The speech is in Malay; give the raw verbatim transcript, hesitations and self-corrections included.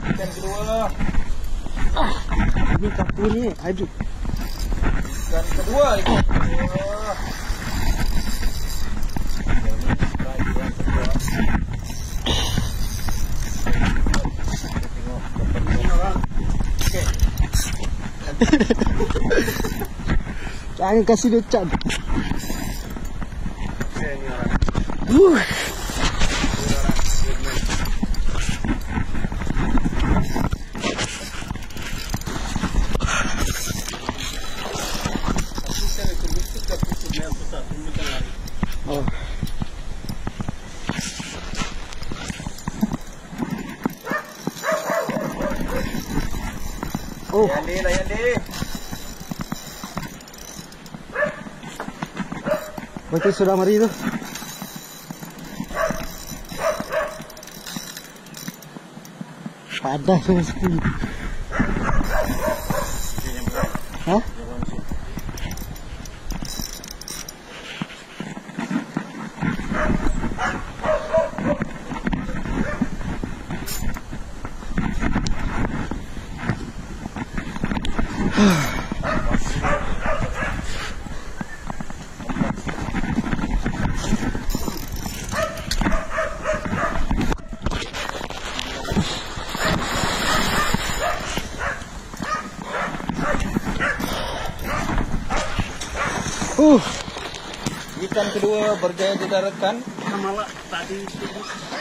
Ikan kedua. Ah, ini kapu ni, aduh. Ikan kedua, ikan kedua. Jangan kasih dia cat. Uh. Oh. Oh. Layan dia, layan dia. Macam sudah mari tu. Padas sama sekali. Hah? Uh. Ikan kedua berjaya didaratkan. Malah tadi